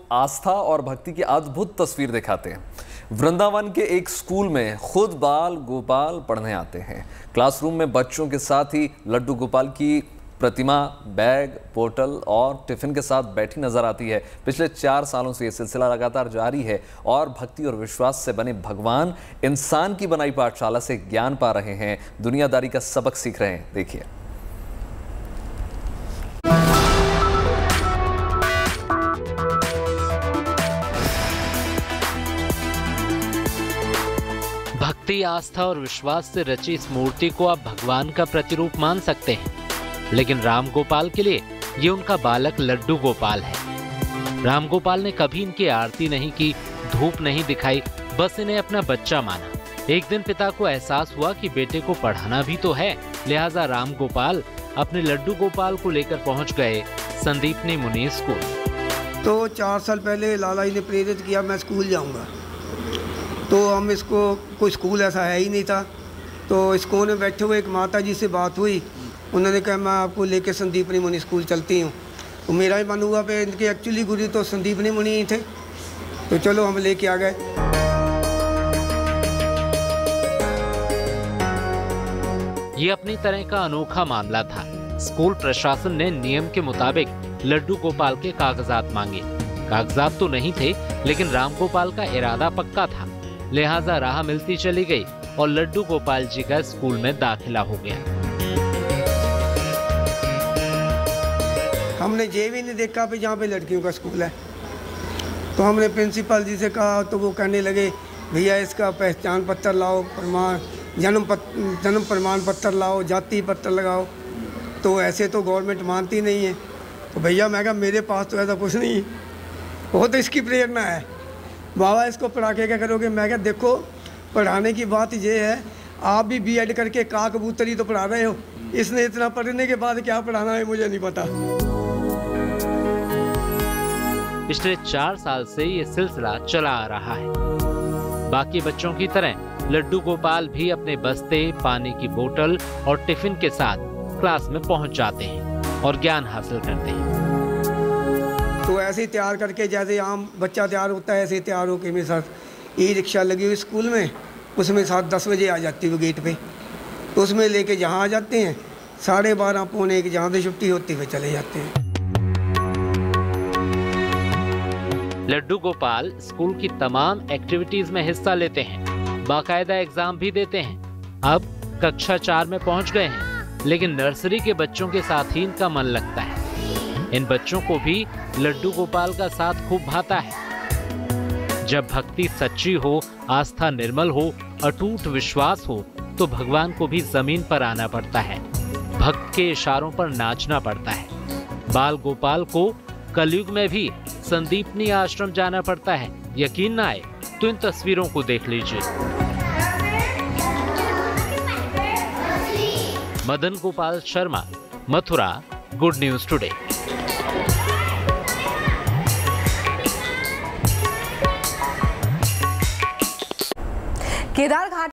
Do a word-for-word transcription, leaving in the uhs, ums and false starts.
आस्था और भक्ति की अद्भुत तस्वीर दिखाते हैं। वृंदावन के एक स्कूल में खुद बाल गोपाल पढ़ने आते हैं। क्लासरूम में बच्चों के साथ ही लड्डू गोपाल की प्रतिमा बैग, बोतल और टिफिन के साथ बैठी नजर आती है। पिछले चार सालों से ये सिलसिला लगातार जारी है और भक्ति और विश्वास से बने भगवान इंसान की बनाई पाठशाला से ज्ञान पा रहे हैं, दुनियादारी का सबक सीख रहे हैं। देखिए। भक्ति, आस्था और विश्वास से रची इस मूर्ति को आप भगवान का प्रतिरूप मान सकते हैं, लेकिन राम गोपाल के लिए ये उनका बालक लड्डू गोपाल है। राम गोपाल ने कभी इनकी आरती नहीं की, धूप नहीं दिखाई, बस इन्हें अपना बच्चा माना। एक दिन पिता को एहसास हुआ कि बेटे को पढ़ाना भी तो है, लिहाजा राम गोपाल अपने लड्डू गोपाल को लेकर पहुंच गए संदीपनी मुनि स्कूल। तो चार साल पहले लाला जी ने प्रेरित किया मैं स्कूल जाऊंगा, तो हम इसको कोई स्कूल ऐसा है ही नहीं था। तो स्कूल में बैठे हुए एक माता जी से बात हुई, उन्होंने कहा मैं आपको लेके संदीपनी मुनि स्कूल चलती हूँ। तो मेरा ही मन हुआ पे इनके एक्चुअली गुरु तो संदीपनी मुनि ही थे, तो चलो हम लेके आ गए। ये अपनी तरह का अनोखा मामला था। स्कूल प्रशासन ने नियम के मुताबिक लड्डू गोपाल के कागजात मांगे। कागजात तो नहीं थे, लेकिन राम गोपाल का इरादा पक्का था, लिहाजा राह मिलती चली गई और लड्डू गोपाल जी का स्कूल में दाखिला हो गया। हमने ये भी नहीं देखा कि जहाँ पे लड़कियों का स्कूल है, तो हमने प्रिंसिपल जी से कहा, तो वो कहने लगे भैया इसका पहचान पत्र लाओ, प्रमाण जन्म पत्र जन्म प्रमाण पत्र लाओ, जाति पत्र लगाओ। तो ऐसे तो गवर्नमेंट मानती नहीं है। तो भैया मैं कहा मेरे पास तो ऐसा कुछ नहीं, वो तो इसकी प्रेरणा है। बाबा इसको पढ़ा के क्या करोगे? मैं कहा देखो पढ़ाने की बात ये है, आप भी बी एड करके का कबूतरी तो पढ़ा रहे हो, इसने इतना पढ़ने के बाद क्या पढ़ाना है मुझे नहीं पता। पिछले चार साल से ये सिलसिला चला आ रहा है। बाकी बच्चों की तरह लड्डू गोपाल भी अपने बस्ते, पानी की बोतल और टिफिन के साथ क्लास में पहुंच जाते हैं और ज्ञान हासिल करते हैं। तो ऐसे ही तैयार करके जैसे आम बच्चा तैयार होता है, ऐसे तैयार होकर मेरे साथ ई रिक्शा लगी हुई स्कूल में, उसमें सात दस बजे आ जाती है वो गेट पे, तो उसमें लेके जहाँ आ जाते हैं, साढ़े बारह पौने एक जहाँ से छुट्टी होती है चले जाते हैं। लड्डू गोपाल स्कूल की तमाम एक्टिविटीज में हिस्सा लेते हैं, बाकायदा एग्जाम भी देते हैं। अब कक्षा चार में पहुंच गए हैं, लेकिन नर्सरी के बच्चों के साथ ही इनका मन लगता है। इन बच्चों को भी लड्डू गोपाल का साथ खूब भाता है। जब भक्ति सच्ची हो, आस्था निर्मल हो, अटूट विश्वास हो, तो भगवान को भी जमीन पर आना पड़ता है, भक्त के इशारों पर नाचना पड़ता है। बाल गोपाल को कलयुग में भी संदीपनी आश्रम जाना पड़ता है। यकीन ना आए तो इन तस्वीरों को देख लीजिए। Madan Gopal Sharma, Mathura, good news today. Kedar घाट